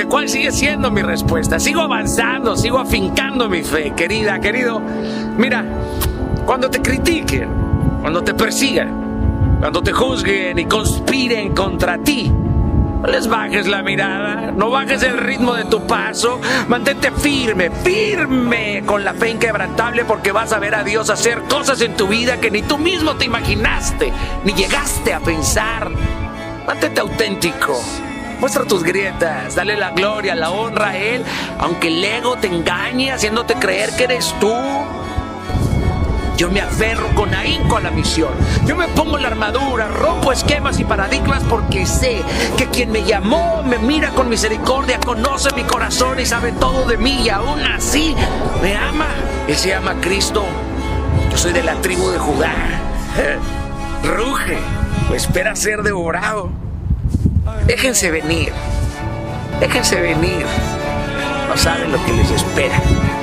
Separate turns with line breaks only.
cuál sigue siendo mi respuesta. Sigo avanzando, sigo afincando mi fe, querida, querido. Mira, cuando te critiquen, cuando te persigan, cuando te juzguen y conspiren contra ti, no les bajes la mirada, no bajes el ritmo de tu paso. Mantente firme, firme, con la fe inquebrantable, porque vas a ver a Dios hacer cosas en tu vida que ni tú mismo te imaginaste, ni llegaste a pensar. Mantente auténtico. Muestra tus grietas, dale la gloria, la honra a Él, aunque el ego te engañe haciéndote creer que eres tú. Yo me aferro con ahínco a la misión. Yo me pongo la armadura, rompo esquemas y paradigmas, porque sé que quien me llamó me mira con misericordia, conoce mi corazón y sabe todo de mí, y aún así me ama. Él se llama Cristo. Yo soy de la tribu de Judá. Ruge o espera ser devorado. Déjense venir. Déjense venir. No saben lo que les espera.